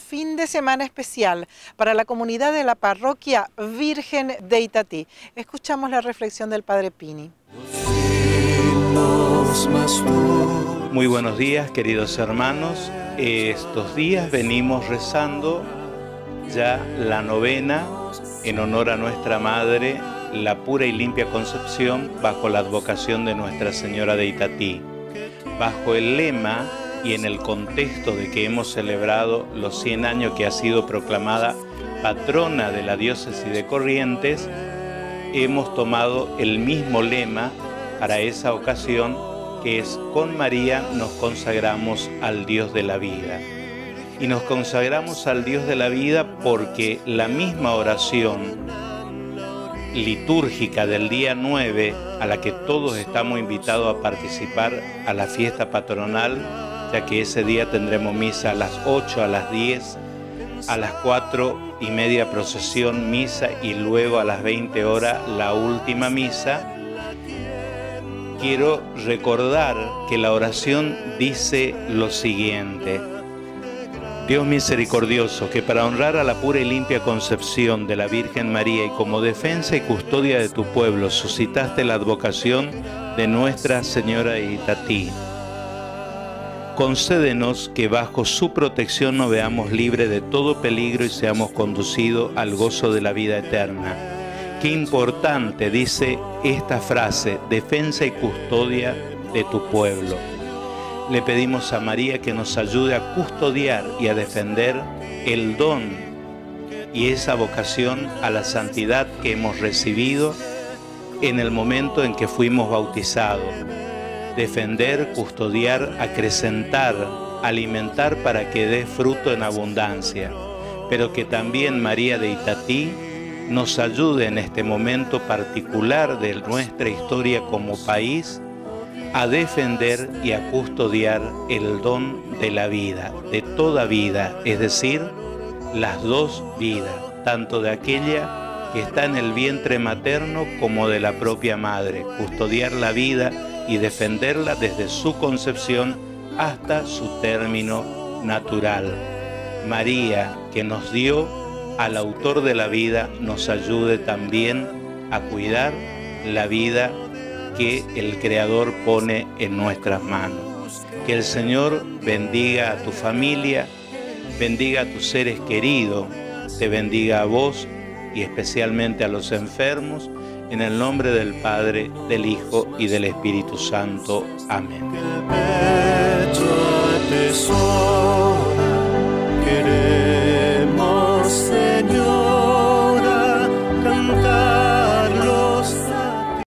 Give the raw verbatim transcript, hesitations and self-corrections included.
fin de semana especial para la comunidad de la parroquia Virgen de Itatí. Escuchamos la reflexión del Padre Pini. Muy buenos días, queridos hermanos. Estos días venimos rezando ya la novena en honor a nuestra Madre, la pura y limpia Concepción, bajo la advocación de Nuestra Señora de Itatí. Bajo el lema y en el contexto de que hemos celebrado los cien años que ha sido proclamada patrona de la diócesis de Corrientes, hemos tomado el mismo lema para esa ocasión, que es: con María nos consagramos al Dios de la vida. Y nos consagramos al Dios de la vida porque la misma oración litúrgica del día nueve, a la que todos estamos invitados a participar a la fiesta patronal, ya que ese día tendremos misa a las ocho, a las diez, a las cuatro y media procesión, misa, y luego a las veinte horas la última misa. Quiero recordar que la oración dice lo siguiente: Dios misericordioso, que para honrar a la pura y limpia concepción de la Virgen María y como defensa y custodia de tu pueblo, suscitaste la advocación de Nuestra Señora de Itatí. Concédenos que bajo su protección nos veamos libres de todo peligro y seamos conducidos al gozo de la vida eterna. Qué importante dice esta frase: defensa y custodia de tu pueblo. Le pedimos a María que nos ayude a custodiar y a defender el don y esa vocación a la santidad que hemos recibido en el momento en que fuimos bautizados. Defender, custodiar, acrecentar, alimentar para que dé fruto en abundancia. Pero que también María de Itatí nos ayude en este momento particular de nuestra historia como país a defender y a custodiar el don de la vida, de toda vida, es decir, las dos vidas, tanto de aquella que está en el vientre materno como de la propia madre, custodiar la vida y defenderla desde su concepción hasta su término natural. María, que nos dio al autor de la vida, nos ayude también a cuidar la vida que el Creador pone en nuestras manos. Que el Señor bendiga a tu familia, bendiga a tus seres queridos, te bendiga a vos y especialmente a los enfermos, en el nombre del Padre, del Hijo y del Espíritu Santo. Amén.